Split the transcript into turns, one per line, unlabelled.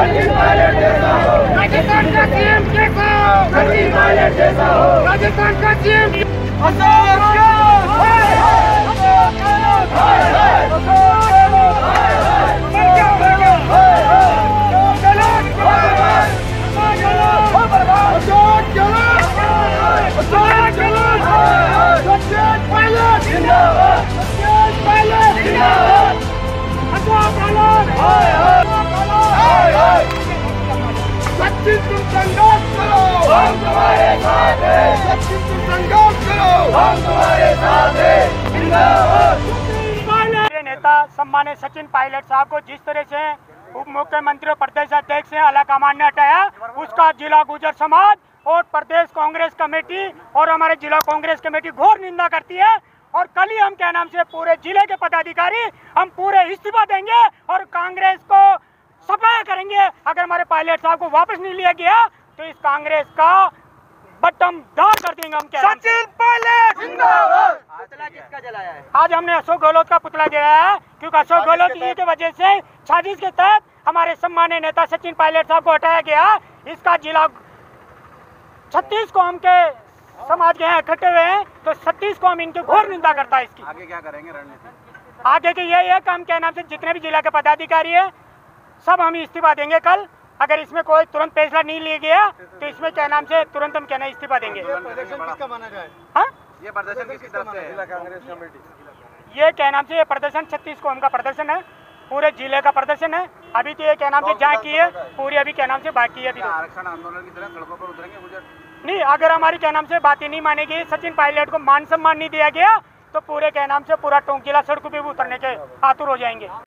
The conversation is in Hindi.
सचिन पायलट जैसा हो, राजस्थान का सीएम कैसा हो, सचिन पायलट जैसा हो, राजस्थान का सीएम अशोक सचिन तुम संघर्ष करो, हम तुम्हारे साथ हैं। सचिन तुम संघर्ष करो, हम तुम्हारे साथ हैं। जिंदाबाद।
नेता सम्मानित सचिन पायलट साहब को जिस तरह से उप मुख्यमंत्री और प्रदेश अध्यक्ष से आला कमान ने हटाया, उसका जिला गुर्जर समाज और प्रदेश कांग्रेस कमेटी और हमारे जिला कांग्रेस कमेटी घोर निंदा करती है। और कल ही हम क्या नाम से पूरे जिले के पदाधिकारी हम पूरे इस्तीफा देंगे और कांग्रेस को सफाया करेंगे। अगर हमारे पायलट साहब को वापस नहीं लिया गया तो इस कांग्रेस का बटन दार कर देंगे हम। क्या सचिन पायलट जिंदाबाद।
पुतला किसका जलाया है?
आज हमने अशोक गहलोत का पुतला जलाया है, क्योंकि अशोक गहलोत की वजह से साजिश के तहत हमारे सम्मानीय नेता सचिन पायलट साहब को हटाया गया। इसका जिला 36 कौम के समाज के यहाँ इकट्ठे हुए हैं, तो 36 कौम इनकी घोर निंदा करता है। इसकी
आगे क्या करेंगे रणनीति?
आगे के यही है कि हम क्या नाम से जितने भी जिला के पदाधिकारी है सब हम इस्तीफा देंगे कल। अगर इसमें कोई तुरंत फैसला नहीं लिया गया तो इसमें क्या नाम से तुरंत हम क्या ना इस्तीफा देंगे।
प्रदर्शन किसका माना जाए?
हाँ,
ये प्रदर्शन किसकी तरफ से है? जिला कांग्रेस कमेटी।
ये क्या नाम से ये प्रदर्शन 36 कौम का प्रदर्शन है, पूरे जिले का प्रदर्शन है। अभी तो ये क्या नाम से जहाँ की है पूरी अभी क्या नाम से बाकी है। अभी
आरक्षण आंदोलन की तरह सड़कों पर उतरेंगे गुर्जर?
नहीं, अगर हमारी क्या नाम से बातें नहीं मानेगी, सचिन पायलट को मान सम्मान नहीं दिया गया तो पूरे क्या नाम से पूरा टोंक जिला सड़कों पे भी उतरने के आतुर हो जाएंगे।